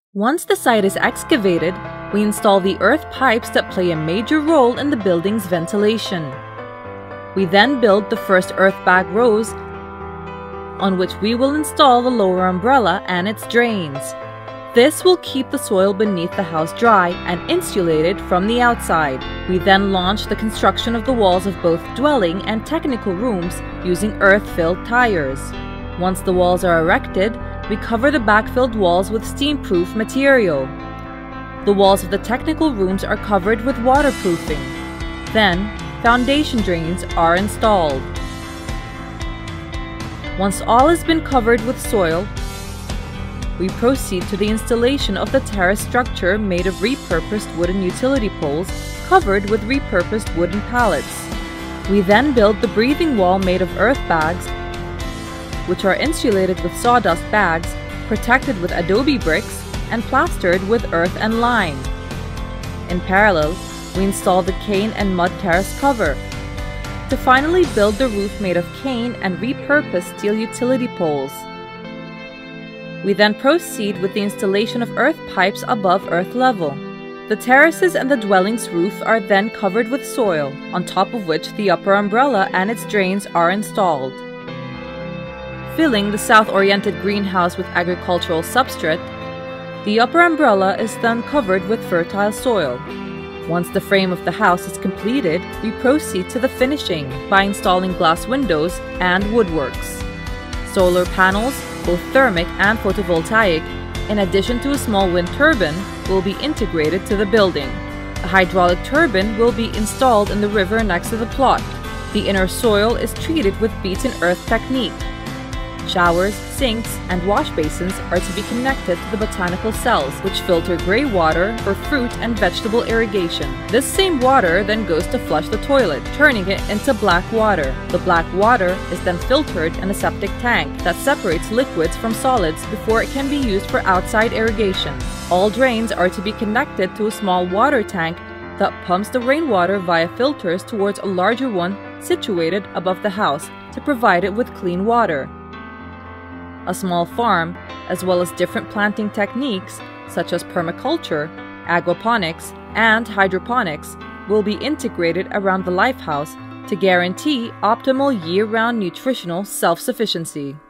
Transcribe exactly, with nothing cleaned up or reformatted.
Once the site is excavated, we install the earth pipes that play a major role in the building's ventilation. We then build the first earth bag rows, on which we will install the lower umbrella and its drains. This will keep the soil beneath the house dry and insulated from the outside. We then launch the construction of the walls of both dwelling and technical rooms using earth-filled tires. Once the walls are erected, we cover the backfilled walls with steam-proof material. The walls of the technical rooms are covered with waterproofing. Then, foundation drains are installed. Once all has been covered with soil, we proceed to the installation of the terrace structure made of repurposed wooden utility poles covered with repurposed wooden pallets. We then build the breathing wall made of earth bags, which are insulated with sawdust bags, protected with adobe bricks, and plastered with earth and lime. In parallel, we install the cane and mud terrace cover, to finally build the roof made of cane and repurposed steel utility poles. We then proceed with the installation of earth pipes above earth level. The terraces and the dwelling's roof are then covered with soil, on top of which the upper umbrella and its drains are installed. Filling the south-oriented greenhouse with agricultural substrate, the upper umbrella is then covered with fertile soil. Once the frame of the house is completed, we proceed to the finishing by installing glass windows and woodworks. Solar panels, both thermic and photovoltaic, in addition to a small wind turbine, will be integrated to the building. A hydraulic turbine will be installed in the river next to the plot. The inner soil is treated with beaten earth technique. Showers, sinks, and wash basins are to be connected to the botanical cells, which filter gray water for fruit and vegetable irrigation. This same water then goes to flush the toilet, turning it into black water. The black water is then filtered in a septic tank that separates liquids from solids before it can be used for outside irrigation. All drains are to be connected to a small water tank that pumps the rainwater via filters towards a larger one situated above the house to provide it with clean water. A small farm, as well as different planting techniques such as permaculture, aquaponics, and hydroponics, will be integrated around the Lifehouse to guarantee optimal year-round nutritional self-sufficiency.